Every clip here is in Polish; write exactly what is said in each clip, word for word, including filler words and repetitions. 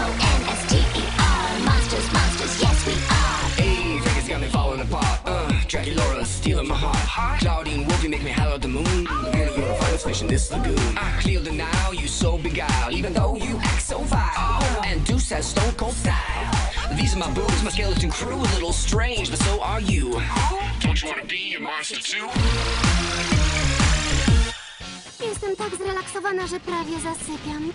M O N S T E R. Monsters, monsters, yes we are. Hey, Vegas got me falling apart. Uh, Dracula stealing my heart. Claudine Wolfie make me holler at the moon. Girl, you're a finest fish in this lagoon. I clear the now, you so beguiled. Even though you act so vile. And Deuce has stone cold style. These are my boobs, my skeleton crew. A little strange, but so are you. Don't you wanna be a monster too? Jestem tak zrelaksowana, że prawie zasypiam.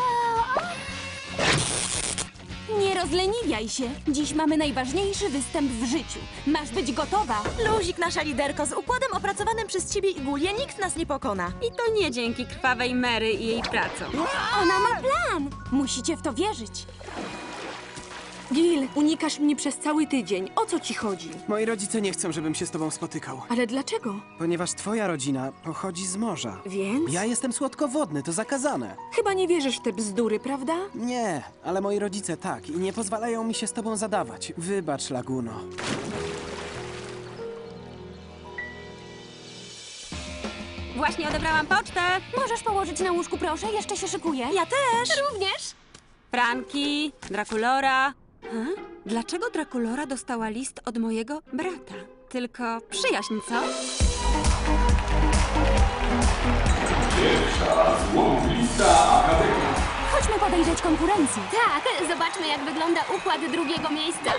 Nie rozleniwiaj się. Dziś mamy najważniejszy występ w życiu. Masz być gotowa. Luzik, nasza liderko, z układem opracowanym przez ciebie i Gulię nikt nas nie pokona. I to nie dzięki krwawej Mary i jej pracom. Ona ma plan. Musicie w to wierzyć. Gil, unikasz mnie przez cały tydzień. O co ci chodzi? Moi rodzice nie chcą, żebym się z tobą spotykał. Ale dlaczego? Ponieważ twoja rodzina pochodzi z morza. Więc? Ja jestem słodkowodny, to zakazane. Chyba nie wierzysz w te bzdury, prawda? Nie, ale moi rodzice tak i nie pozwalają mi się z tobą zadawać. Wybacz, Laguno. Właśnie odebrałam pocztę. Możesz położyć na łóżku, proszę? Jeszcze się szykuję. Ja też! Również. Franki, Draculora. Hm? Dlaczego Draculora dostała list od mojego brata? Tylko przyjaźń, co? Pierwsza złotista akademia. Chodźmy podejrzeć konkurencję. Tak, zobaczmy jak wygląda układ drugiego miejsca.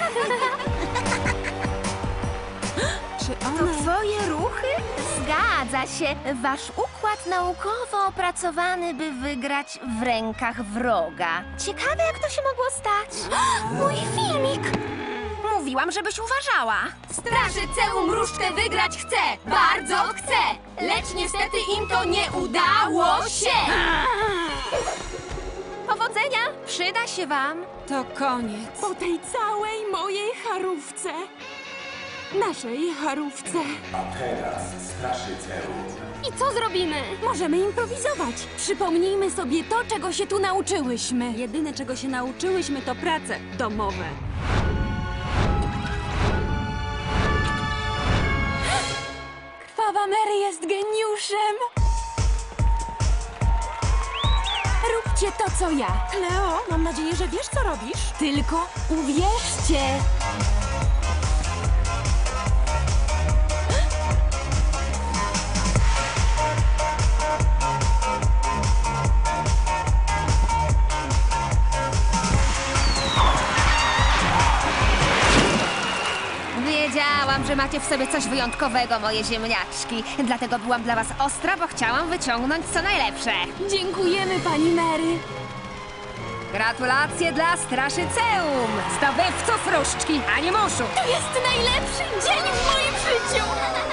Czy one... Twoje ruchy? Zgadza się. Wasz układ naukowo opracowany, by wygrać w rękach wroga. Ciekawe, jak to się mogło stać. Mój filmik! Mówiłam, żebyś uważała. Straszyceum różdżkę wygrać chce, bardzo chce, lecz niestety im to nie udało się. Powodzenia! Przyda się wam. To koniec. Po tej całej mojej charówce. Naszej charówce. A teraz straszyceum. I co zrobimy? Możemy improwizować. Przypomnijmy sobie to, czego się tu nauczyłyśmy. Jedyne, czego się nauczyłyśmy, to prace domowe. Krwawa Mary jest geniuszem. Róbcie to, co ja. Leo, mam nadzieję, że wiesz, co robisz. Tylko uwierzcie. Wiedziałam, że macie w sobie coś wyjątkowego, moje ziemniaczki. Dlatego byłam dla was ostra, bo chciałam wyciągnąć co najlepsze. Dziękujemy, pani Mary. Gratulacje dla Straszyceum! Zdobywców różdżki, a nie muszu! To jest najlepszy dzień w moim życiu.